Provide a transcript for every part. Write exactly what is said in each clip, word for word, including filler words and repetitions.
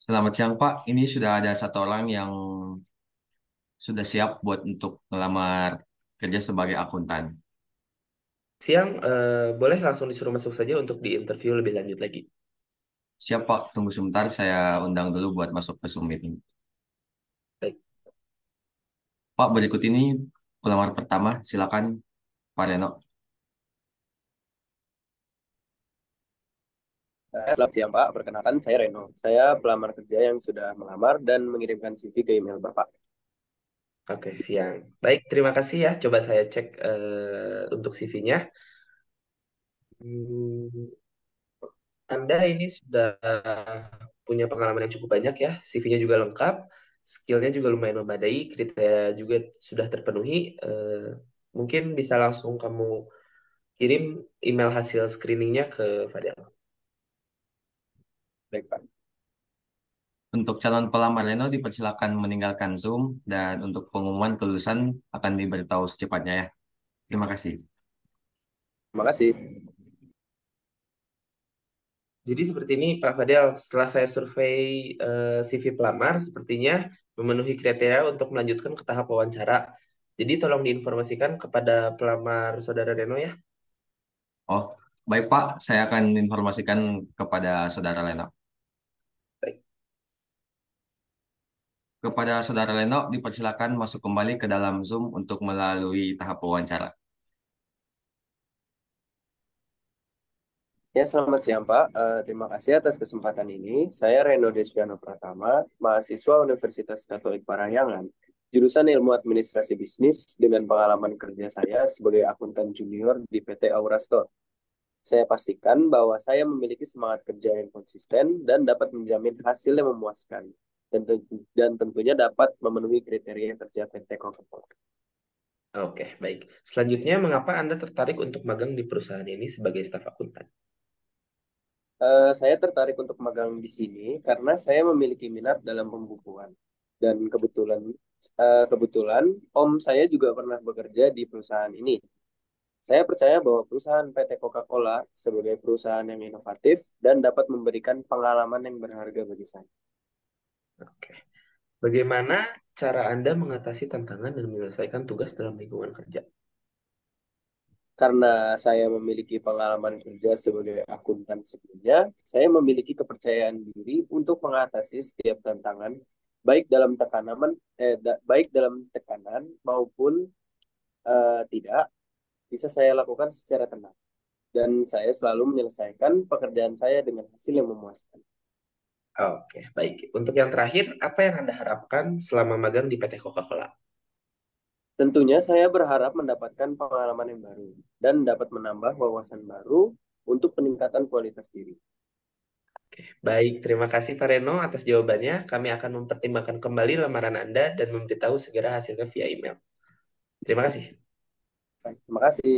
Selamat siang Pak, ini sudah ada satu orang yang sudah siap buat untuk melamar kerja sebagai akuntan. Siang, eh, boleh langsung disuruh masuk saja untuk di interview lebih lanjut lagi. Siap Pak, tunggu sebentar saya undang dulu buat masuk ke Zoom meeting. Baik. Pak, berikut ini pelamar pertama, silakan Pak Reno. Eh, Selamat siang Pak, perkenalkan saya Reno. Saya pelamar kerja yang sudah melamar dan mengirimkan C V ke email Bapak. Oke, siang. Baik, terima kasih ya. Coba saya cek eh, untuk C V-nya. Hmm, Anda ini sudah punya pengalaman yang cukup banyak ya. C V-nya juga lengkap, skill-nya juga lumayan memadai, kriteria juga sudah terpenuhi. Eh, mungkin bisa langsung kamu kirim email hasil screeningnya ke Fadel. Baik Pak. Untuk calon pelamar Reno dipersilakan meninggalkan Zoom dan untuk pengumuman kelulusan akan diberitahu secepatnya ya. Terima kasih. Terima kasih. Jadi seperti ini Pak Fadel, setelah saya survei eh, C V pelamar, sepertinya memenuhi kriteria untuk melanjutkan ke tahap wawancara. Jadi tolong diinformasikan kepada pelamar saudara Reno ya. Oh, baik Pak, saya akan informasikan kepada saudara Reno. Baik. Kepada saudara Reno dipersilakan masuk kembali ke dalam Zoom untuk melalui tahap wawancara. Ya, selamat siang Pak. Eh, terima kasih atas kesempatan ini. Saya Reno Despiano Pratama, mahasiswa Universitas Katolik Parahyangan, jurusan Ilmu Administrasi Bisnis dengan pengalaman kerja saya sebagai akuntan junior di P T Aura Store. Saya pastikan bahwa saya memiliki semangat kerja yang konsisten dan dapat menjamin hasil yang memuaskan. Dan, tentu- dan tentunya dapat memenuhi kriteria kerja P T Coca-Cola. Oke, baik. Selanjutnya, mengapa Anda tertarik untuk magang di perusahaan ini sebagai staf akuntan? Eh, saya tertarik untuk magang di sini karena saya memiliki minat dalam pembukuan. Dan kebetulan eh, kebetulan om saya juga pernah bekerja di perusahaan ini. Saya percaya bahwa perusahaan P T Coca-Cola sebagai perusahaan yang inovatif dan dapat memberikan pengalaman yang berharga bagi saya. Oke. Bagaimana cara Anda mengatasi tantangan dan menyelesaikan tugas dalam lingkungan kerja? Karena saya memiliki pengalaman kerja sebagai akuntan sebelumnya, saya memiliki kepercayaan diri untuk mengatasi setiap tantangan, baik dalam tekanan, eh, da- baik dalam tekanan maupun eh, tidak, bisa saya lakukan secara tenang. Dan saya selalu menyelesaikan pekerjaan saya dengan hasil yang memuaskan. Oke, baik. Untuk yang terakhir, apa yang Anda harapkan selama magang di P T Coca-Cola? Tentunya saya berharap mendapatkan pengalaman yang baru dan dapat menambah wawasan baru untuk peningkatan kualitas diri. Baik, terima kasih Pak Reno atas jawabannya. Kami akan mempertimbangkan kembali lamaran Anda dan memberitahu segera hasilnya via email. Terima kasih. Baik, terima kasih.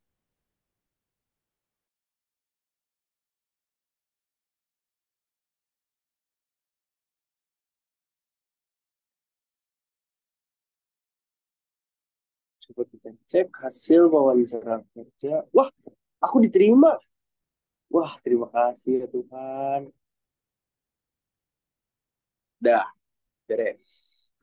Coba kita cek hasil wawancara kerja. Wah, aku diterima. Wah, terima kasih ya Tuhan. Dah, beres.